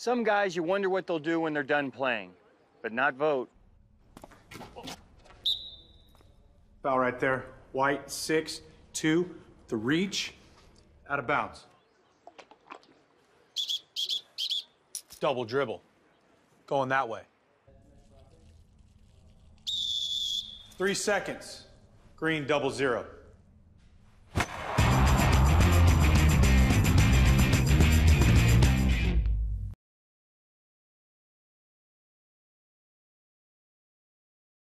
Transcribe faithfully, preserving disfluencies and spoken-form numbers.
Some guys, you wonder what they'll do when they're done playing, but not Vogt. Foul right there. White, six, two, the reach, out of bounds. Double dribble. Going that way. Three seconds. Green, double zero.